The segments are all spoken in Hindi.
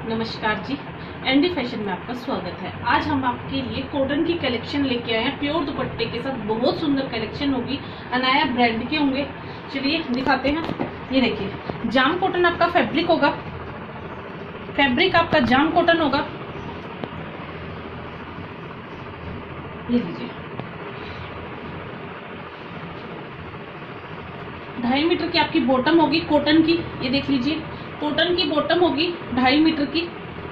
नमस्कार जी, एनडी फैशन में आपका स्वागत है। आज हम आपके लिए कॉटन की कलेक्शन लेके आए हैं। प्योर दुपट्टे के साथ बहुत सुंदर कलेक्शन होगी, अनाया ब्रांड के होंगे। चलिए दिखाते हैं। ये देखिए, जाम कॉटन आपका फैब्रिक होगा, फैब्रिक आपका जाम कॉटन होगा। ये लीजिए, 2.5 मीटर की आपकी बॉटम होगी कॉटन की। ये देख लीजिए, कॉटन की बॉटम होगी 2.5 मीटर की।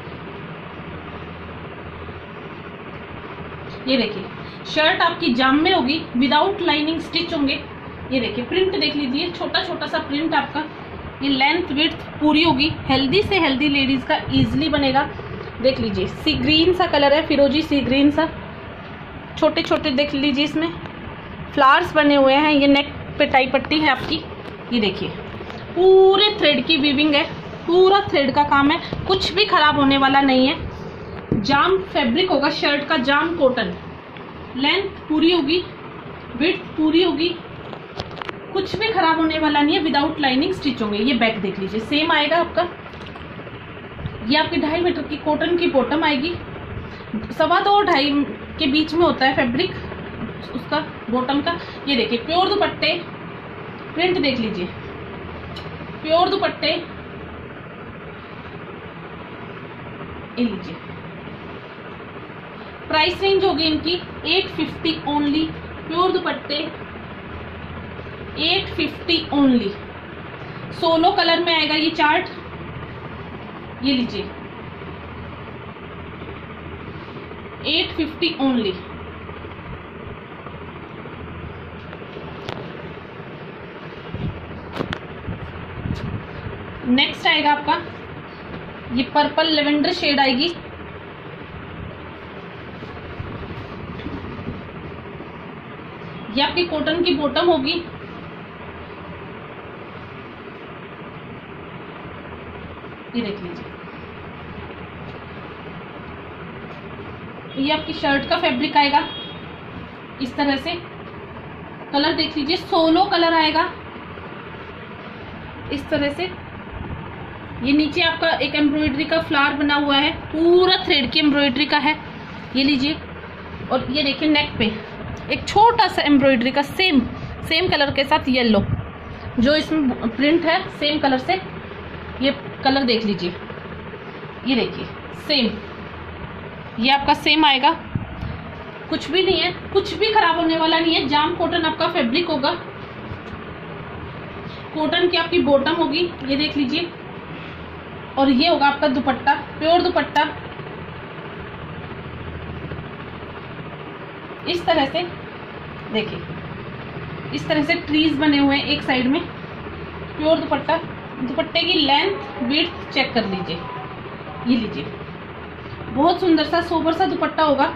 ये देखिए, शर्ट आपकी जाम में होगी, विदाउट लाइनिंग स्टिच होंगे। ये देखिए, प्रिंट देख लीजिए, छोटा छोटा सा प्रिंट आपका। ये लेंथ विड्थ पूरी होगी, हेल्दी से हेल्दी लेडीज का इजीली बनेगा। देख लीजिए, सी ग्रीन सा कलर है, फिरोजी सी ग्रीन सा। छोटे छोटे देख लीजिए, इसमें फ्लावर्स बने हुए हैं। ये नेक पे टाई पट्टी है आपकी। ये देखिए, पूरे थ्रेड की वीविंग है, पूरा थ्रेड का काम है, कुछ भी खराब होने वाला नहीं है। जाम फैब्रिक होगा शर्ट का, जाम कॉटन। लेंथ पूरी होगी, विड्थ पूरी होगी, कुछ भी खराब होने वाला नहीं है। विदाउट लाइनिंग स्टिच होंगे। ये बैक देख लीजिए, सेम आएगा आपका। ये आपकी 2.5 मीटर की कॉटन की बॉटम आएगी। 2.25-2.5 के बीच में होता है फैब्रिक उसका बॉटम का। ये देखिए, प्योर दुपट्टे, प्रिंट देख लीजिए, प्योर दुपट्टे। ये लीजिए, प्राइस रेंज होगी इनकी 850 ओनली। प्योर दुपट्टे 850 ओनली। सोलो कलर में आएगा ये चार्ट। ये लीजिए, 850 ओनली। नेक्स्ट आएगा आपका, ये पर्पल लेवेंडर शेड आएगी। ये आपकी कॉटन की बॉटम होगी। ये देख लीजिए, ये आपकी शर्ट का फैब्रिक आएगा इस तरह से। कलर देख लीजिए, सोलो कलर आएगा इस तरह से। ये नीचे आपका एक एम्ब्रॉयडरी का फ्लावर बना हुआ है, पूरा थ्रेड की एम्ब्रॉयडरी का है। ये लीजिए, और ये देखिए नेक पे एक छोटा सा एम्ब्रॉयडरी का सेम कलर के साथ येलो, जो इसमें प्रिंट है सेम कलर से। ये कलर देख लीजिए, ये देखिए सेम, ये आपका सेम आएगा। कुछ भी नहीं है, कुछ भी खराब होने वाला नहीं है। जाम कॉटन आपका फैब्रिक होगा, कॉटन की आपकी बॉटम होगी। ये देख लीजिए, और ये होगा आपका दुपट्टा, प्योर दुपट्टा इस तरह से। देखिए, इस तरह से ट्रीज बने हुए हैं एक साइड में। प्योर दुपट्टा, दुपट्टे की लेंथ विड्थ चेक कर लीजिए। ये लीजिए, बहुत सुंदर सा सोबर सा दुपट्टा होगा।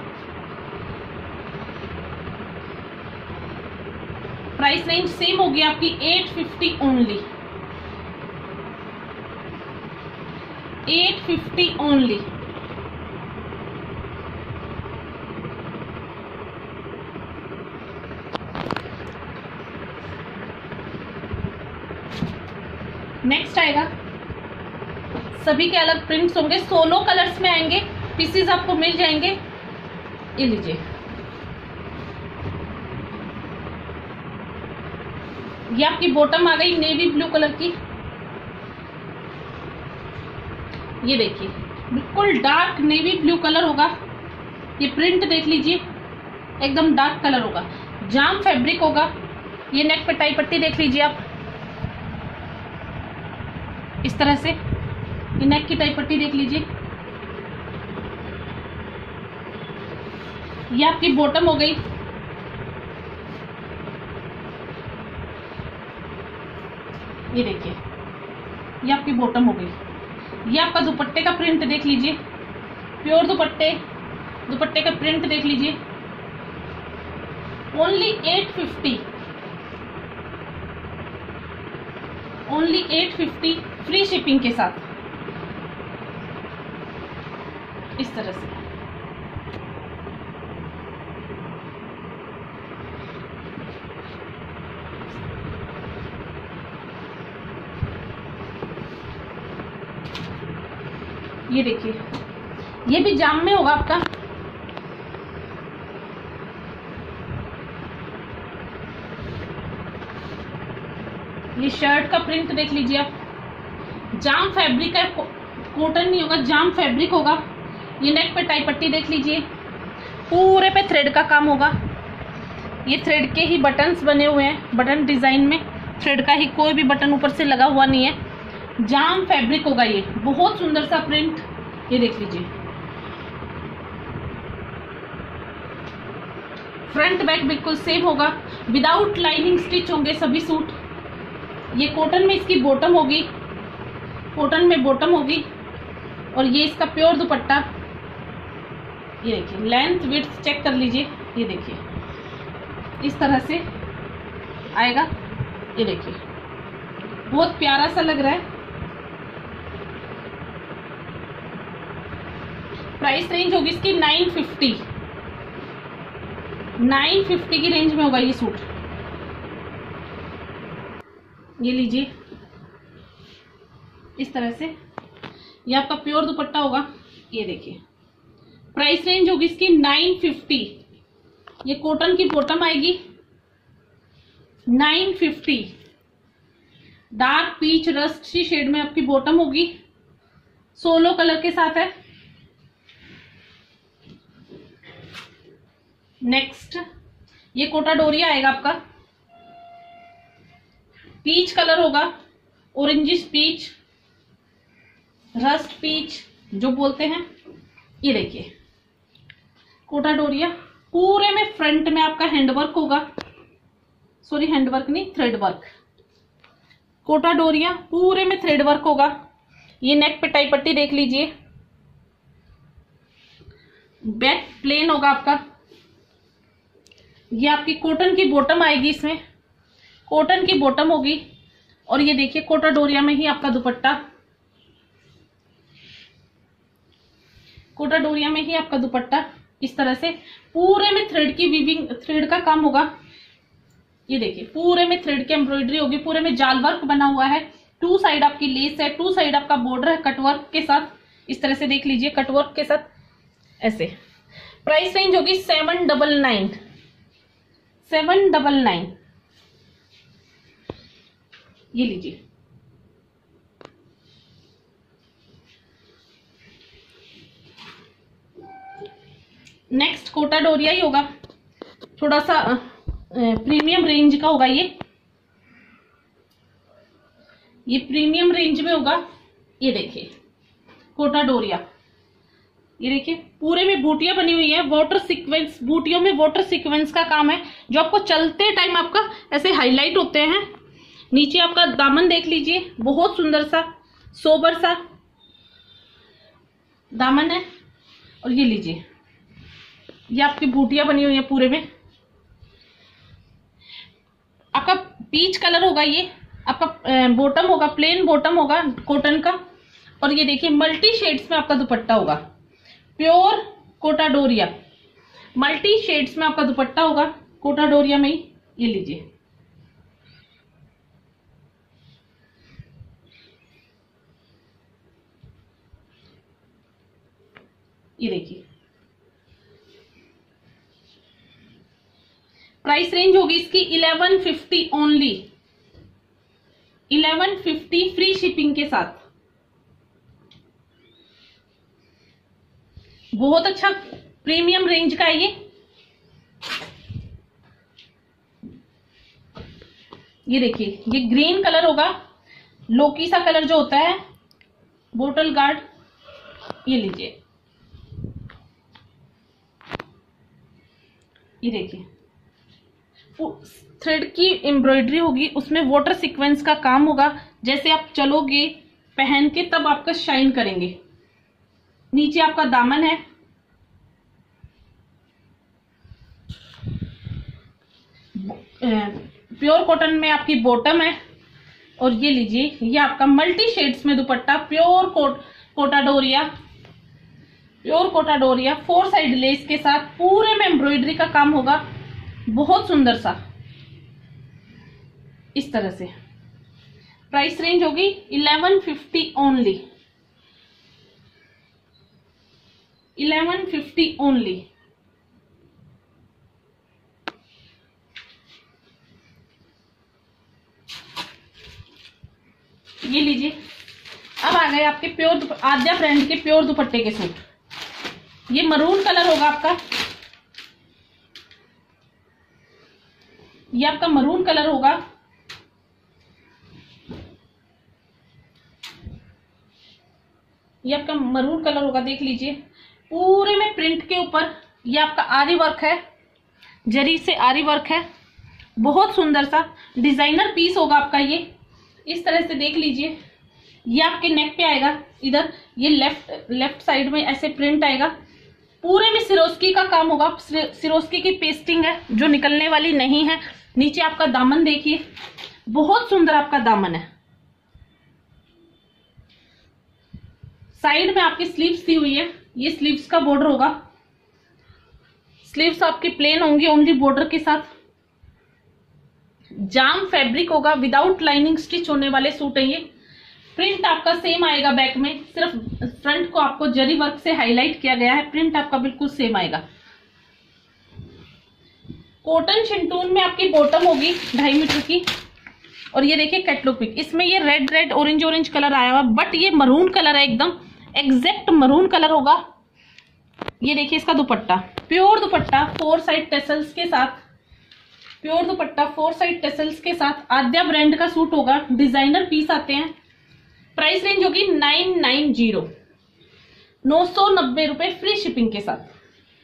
प्राइस रेंज सेम होगी आपकी 850 ओनली। 850 ओनली। नेक्स्ट आएगा, सभी के अलग प्रिंट्स होंगे, सोलो कलर्स में आएंगे, पीसेस आपको मिल जाएंगे। ये लीजिए, ये आपकी बॉटम आ गई नेवी ब्लू कलर की। ये देखिए, बिल्कुल डार्क नेवी ब्लू कलर होगा। ये प्रिंट देख लीजिए, एकदम डार्क कलर होगा, जाम फैब्रिक होगा। ये नेक पे टाई पट्टी देख लीजिए आप, इस तरह से। ये नेक की टाई पट्टी देख लीजिए। ये आपकी बॉटम हो गई। ये देखिए, ये आपकी बॉटम हो गई। ये आपका दुपट्टे का प्रिंट देख लीजिए, प्योर दुपट्टे, दुपट्टे का प्रिंट देख लीजिए। ओनली 850, ओनली 850 फ्री शिपिंग के साथ, इस तरह से। ये देखिए, ये भी जाम में होगा आपका। ये शर्ट का प्रिंट देख लीजिए आप, जाम फैब्रिक है, कॉटन नहीं होगा, जाम फैब्रिक होगा। ये नेक पे टाई पट्टी देख लीजिए, पूरे पे थ्रेड का काम होगा। ये थ्रेड के ही बटन्स बने हुए हैं, बटन डिजाइन में थ्रेड का ही, कोई भी बटन ऊपर से लगा हुआ नहीं है। जाम फैब्रिक होगा, ये बहुत सुंदर सा प्रिंट। ये देख लीजिए, फ्रंट बैक बिल्कुल सेम होगा, विदाउट लाइनिंग स्टिच होंगे सभी सूट। ये कॉटन में इसकी बॉटम होगी, कॉटन में बॉटम होगी, और ये इसका प्योर दुपट्टा। ये देखिए, लेंथ विड्थ चेक कर लीजिए, ये देखिए इस तरह से आएगा। ये देखिए बहुत प्यारा सा लग रहा है। प्राइस रेंज होगी इसकी 950, 950 की रेंज में होगा ये सूट। ये लीजिए इस तरह से, ये आपका प्योर दुपट्टा होगा। ये देखिए, प्राइस रेंज होगी इसकी 950। ये कॉटन की बॉटम आएगी 950, डार्क पीच रस्ट सी शेड में आपकी बॉटम होगी, सोलो कलर के साथ है। नेक्स्ट ये कोटा डोरिया आएगा आपका, पीच कलर होगा, ऑरेंजिश पीच, रस्ट पीच जो बोलते हैं। ये देखिए कोटा डोरिया, पूरे में फ्रंट में आपका हैंडवर्क होगा, सॉरी हैंडवर्क नहीं, थ्रेड वर्क। कोटा डोरिया पूरे में थ्रेड वर्क होगा। ये नेक पे टाई पट्टी देख लीजिए, बैक प्लेन होगा आपका। ये आपकी कॉटन की बॉटम आएगी, इसमें कॉटन की बॉटम होगी, और ये देखिए कोटा डोरिया में ही आपका दुपट्टा, कोटा डोरिया में ही आपका दुपट्टा। इस तरह से पूरे में थ्रेड की वीविंग, थ्रेड का काम होगा। ये देखिए पूरे में थ्रेड की एम्ब्रॉयडरी होगी, पूरे में जाल वर्क बना हुआ है, टू साइड आपकी लेस है, टू साइड आपका बॉर्डर है कटवर्क के साथ। इस तरह से देख लीजिए कटवर्क के साथ ऐसे। प्राइस रेंज होगी 799, 799। ये लीजिए, नेक्स्ट कोटा डोरिया ही होगा, थोड़ा सा प्रीमियम रेंज का होगा। ये प्रीमियम रेंज में होगा। ये देखिए कोटा डोरिया, ये देखिए पूरे में बूटियां बनी हुई है, वाटर सीक्वेंस, बूटियों में वाटर सीक्वेंस का काम है, जो आपको चलते टाइम आपका ऐसे हाईलाइट होते हैं। नीचे आपका दामन देख लीजिए, बहुत सुंदर सा सोबर सा दामन है, और ये लीजिए ये आपकी बूटियां बनी हुई है पूरे में। आपका पीच कलर होगा, ये आपका बॉटम होगा, प्लेन बॉटम होगा कॉटन का, और ये देखिए मल्टी शेड्स में आपका दुपट्टा होगा, pure Kota Doria, multi shades में आपका दुपट्टा होगा कोटा डोरिया में ही। ये लीजिए, ये देखिए प्राइस रेंज होगी इसकी 1150 ओनली, 1150 फ्री शिपिंग के साथ। बहुत अच्छा प्रीमियम रेंज का है ये देखिए ये ग्रीन कलर होगा, लोकी सा कलर जो होता है, बोटल गार्ड। ये लीजिए, ये देखिए थ्रेड की एम्ब्रॉयडरी होगी, उसमें वाटर सीक्वेंस का काम होगा, जैसे आप चलोगे पहन के तब आपका शाइन करेंगे। नीचे आपका दामन है, प्योर कॉटन में आपकी बॉटम है, और ये लीजिए ये आपका मल्टी शेड्स में दुपट्टा, pure Kota Doria, pure Kota Doria 4 side lace के साथ, पूरे में एम्ब्रॉयडरी का काम होगा, बहुत सुंदर सा इस तरह से। प्राइस रेंज होगी 1150 ओनली। 1150 ओनली। ये लीजिए। अब आ गए आपके प्योर आद्या ब्रांड के प्योर दुपट्टे के सूट। ये मरून कलर होगा आपका, ये आपका मरून कलर होगा। ये आपका मरून कलर होगा, देख लीजिए। पूरे में प्रिंट के ऊपर ये आपका आरी वर्क है, जरी से आरी वर्क है। बहुत सुंदर सा डिजाइनर पीस होगा आपका ये। इस तरह से देख लीजिए, ये आपके नेक पे आएगा। इधर ये लेफ्ट साइड में ऐसे प्रिंट आएगा। पूरे में सिरोस्की का काम होगा। सिरोस्की की पेस्टिंग है जो निकलने वाली नहीं है। नीचे आपका दामन देखिए, बहुत सुंदर आपका दामन है। साइड में आपकी स्लीव्स दी हुई है। ये स्लीव्स का बॉर्डर होगा। स्लीव्स आपकी प्लेन होंगी ओनली बॉर्डर के साथ। जाम फैब्रिक होगा, विदाउट लाइनिंग स्टिच होने वाले सूट है ये। प्रिंट आपका सेम आएगा बैक में, सिर्फ फ्रंट को आपको जरी वर्क से हाईलाइट किया गया है। प्रिंट आपका बिल्कुल सेम आएगा। कॉटन शिंटून में आपकी बॉटम होगी 2.5 मीटर की। और ये देखिए कैटलॉग पिक, इसमें ये रेड ऑरेंज कलर आया हुआ, बट ये मरून कलर है, एकदम एग्जैक्ट मरून कलर होगा। ये देखिए इसका dupatta, pure dupatta 4 side tassels के साथ। प्योर दुपट्टा 4 साइड टेसल्स के साथ आद्या ब्रांड का सूट होगा। डिजाइनर पीस आते हैं। प्राइस रेंज होगी 990, 990 रुपए फ्री शिपिंग के साथ।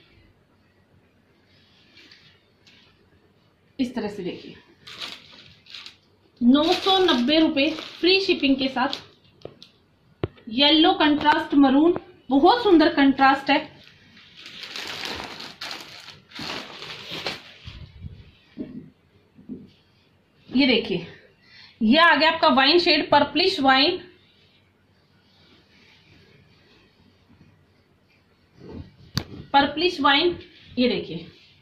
इस तरह से देखिए, 990 रुपए फ्री शिपिंग के साथ। येलो कंट्रास्ट मरून, बहुत सुंदर कंट्रास्ट है। ये देखिए, ये आ गया आपका wine shade, purplish wine. Purplish wine, ये देखिए।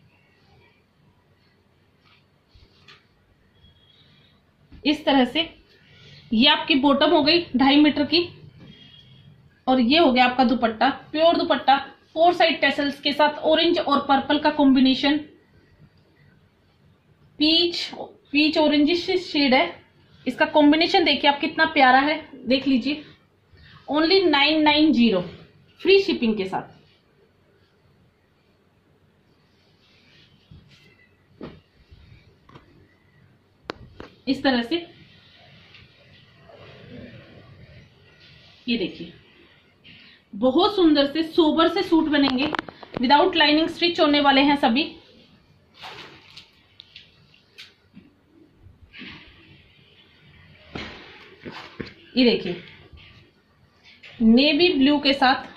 इस तरह से ये आपकी बॉटम हो गई 2.5 मीटर की। और ये हो गया आपका dupatta, pure dupatta 4 side tassels के साथ। ऑरेंज और पर्पल का कॉम्बिनेशन, पीच ऑरेंजिश शेड है। इसका कॉम्बिनेशन देखिए आप कितना प्यारा है, देख लीजिए। ओनली 990 फ्री शिपिंग के साथ। इस तरह से ये देखिए, बहुत सुंदर से सोबर से सूट बनेंगे। विदाउट लाइनिंग स्टिच होने वाले हैं सभी। ये देखिए, नेवी ब्लू के साथ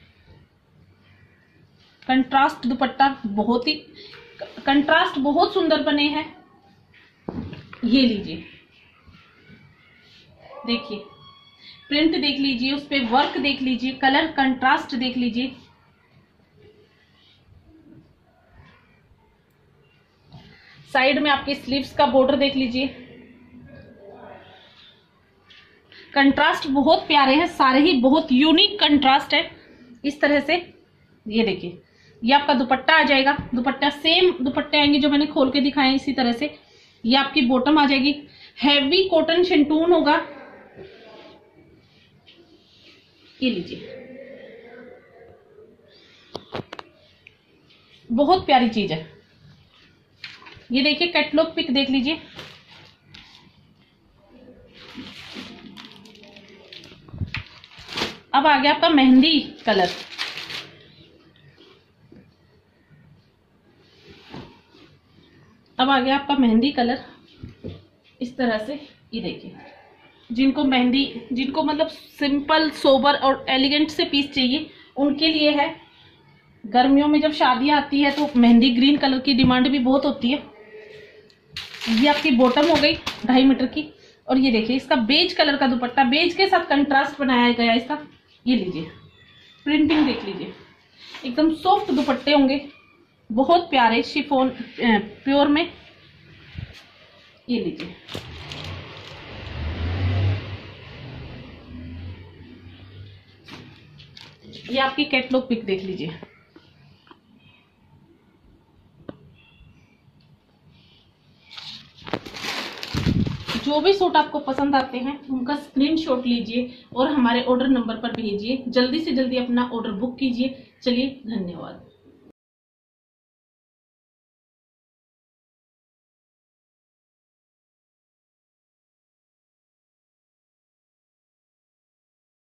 कंट्रास्ट दुपट्टा, बहुत ही कंट्रास्ट बहुत सुंदर बने हैं। ये लीजिए, देखिए प्रिंट देख लीजिए, उस पे वर्क देख लीजिए, कलर कंट्रास्ट देख लीजिए। साइड में आपके स्लीव्स का बॉर्डर देख लीजिए। कंट्रास्ट बहुत प्यारे हैं, सारे ही बहुत यूनिक कंट्रास्ट है। इस तरह से ये देखिए, ये आपका दुपट्टा आ जाएगा। दुपट्टा सेम दुपट्टे आएंगे जो मैंने खोल के दिखाए, इसी तरह से। ये आपकी बॉटम आ जाएगी। हैवी कॉटन शिंटून होगा। ये लीजिए, बहुत प्यारी चीज है। ये देखिए कैटलॉग पिक देख लीजिए। अब आ गया आपका मेहंदी कलर। अब आ गया आपका मेहंदी कलर। इस तरह से ये देखिए, जिनको मेहंदी, जिनको मतलब सिंपल सोबर और एलिगेंट से पीस चाहिए, उनके लिए है। गर्मियों में जब शादी आती है तो मेहंदी ग्रीन कलर की डिमांड भी बहुत होती है। ये आपकी बॉटम हो गई 2.5 मीटर की। और ये देखिए इसका बेज कलर का दुपट्टा, बेज के साथ कंट्रास्ट बनाया गया इसका। ये लीजिए, प्रिंटिंग देख लीजिए, एकदम सॉफ्ट दुपट्टे होंगे, बहुत प्यारे शिफॉन प्योर में। ये लीजिए, ये आपकी कैटलॉग पिक देख लीजिए। जो भी सूट आपको पसंद आते हैं उनका स्क्रीनशॉट लीजिए और हमारे ऑर्डर नंबर पर भेजिए। जल्दी से जल्दी अपना ऑर्डर बुक कीजिए। चलिए, धन्यवाद।